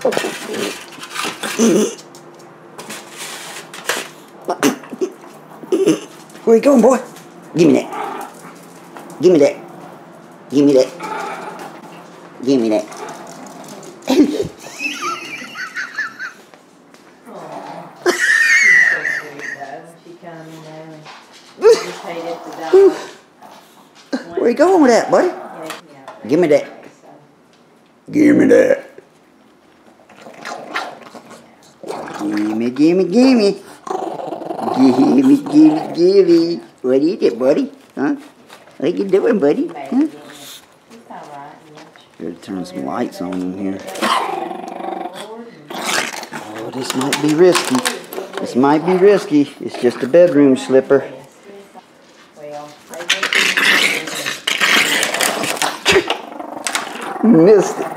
Where you going, boy? Give me that. Give me that. Give me that. Give me that. Where you going with that, buddy? Give me that. Give me that. Gimme, gimme, gimme. Gimme, gimme, gimme. What is it, buddy? Huh? What you doing, buddy? Huh? Gotta turn some lights on in here. Oh, this might be risky. This might be risky. It's just a bedroom slipper. Missed it.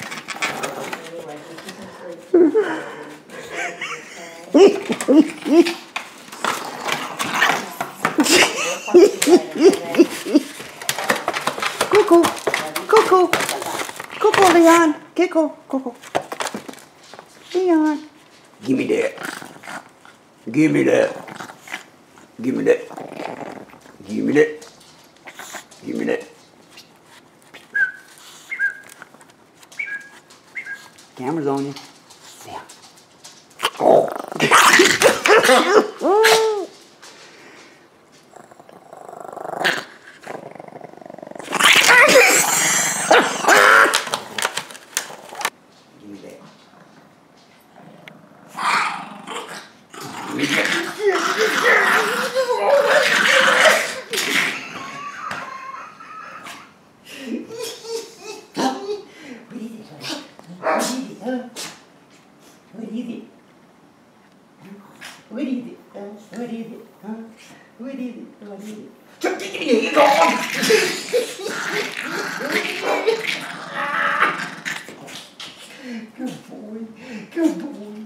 Cuckoo, cuckoo, cuckoo, Leon, cuckoo, cuckoo. Leon, give me that. Give me that. Give me that. Give me that. Give me that. Camera's on you. Yeah. Oh. Give me that. What is it? What is it? What is it? Huh? What is it? What is it? Good boy. Good boy.